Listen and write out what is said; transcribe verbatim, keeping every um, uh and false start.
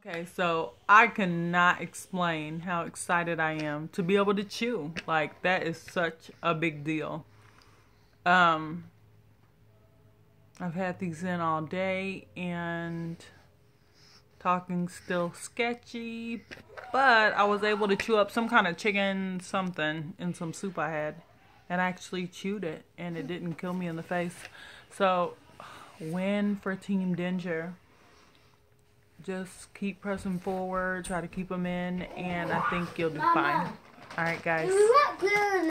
Okay, so I cannot explain how excited I am to be able to chew. Like, that is such a big deal. Um, I've had these in all day and talking still sketchy, but I was able to chew up some kind of chicken something in some soup I had and I actually chewed it and it didn't kill me in the face. So, win for Team Denture. Just keep pressing forward, try to keep them in, and I think you'll do fine. Alright, guys.